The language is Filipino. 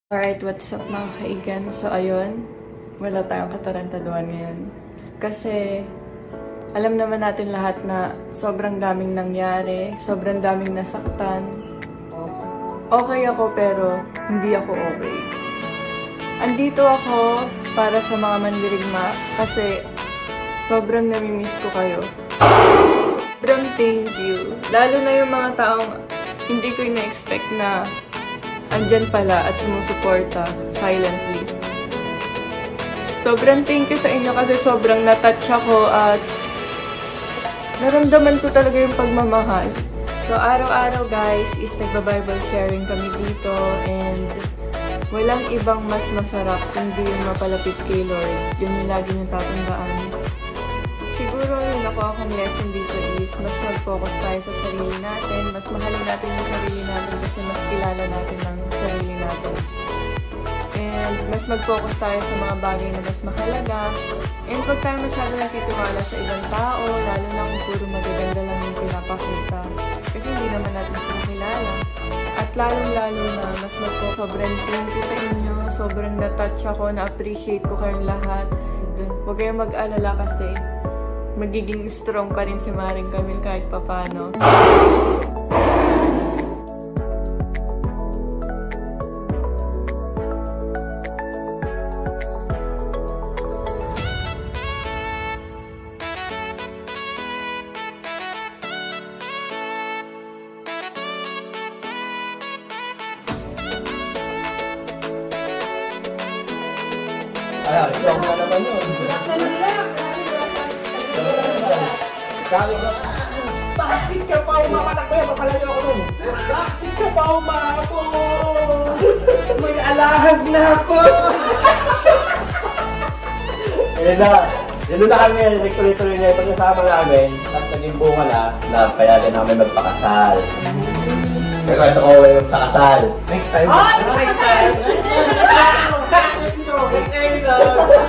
Alright, what's up mga kaigan? So, ayun, wala tayong katarantaduhan ngayon. Kasi, alam naman natin lahat na sobrang daming nangyari, sobrang daming nasaktan. Okay ako pero hindi ako okay. Andito ako para sa mga mandirigma kasi sobrang namimiss ko kayo. Sobrang thank you. Lalo na yung mga taong hindi ko ina-expect na andyan pala at sumusuporta silently. Sobrang thank you sa inyo kasi sobrang natouch ako at naramdaman ko talaga yung pagmamahal. So, araw-araw guys is nagba-Bible sharing kami dito and walang ibang mas masarap kundi yung mapalapit kay Lord. Yun yung lagi niyong tatandaan. Siguro yung nakuha kong lesson dito is mas mag-focus tayo sa sarili natin, mas mahalin natin yung sarili natin kasi mas kilala natin ang sarili natin. And mas mag-focus tayo sa mga bagay na mas mahalaga. And pag tayo masyado nakitiwala sa ibang tao, lalo na kung puro magaganda lang yung pinapakita. Kasi hindi naman natin sila kilala. At lalong-lalo na mas sobrang thank you sa inyo, sobrang na-touch ako, na-appreciate ko kayong lahat. Huwag kayong mag-alala kasi magiging strong pa rin si Maring Camille kahit papano. Alam, ikaw na naman yun. Bakit ka pa umapatak mo yan? Mapalayo ako nun. Bakit ka pa umapon? May alahas na ako! Yun na kami, nagtuloy-tuloy na yung pagkasama namin, tapos naging bunga na payagan namin magpakasal. Pero ito ko yung sa kasal. Next time. Next time!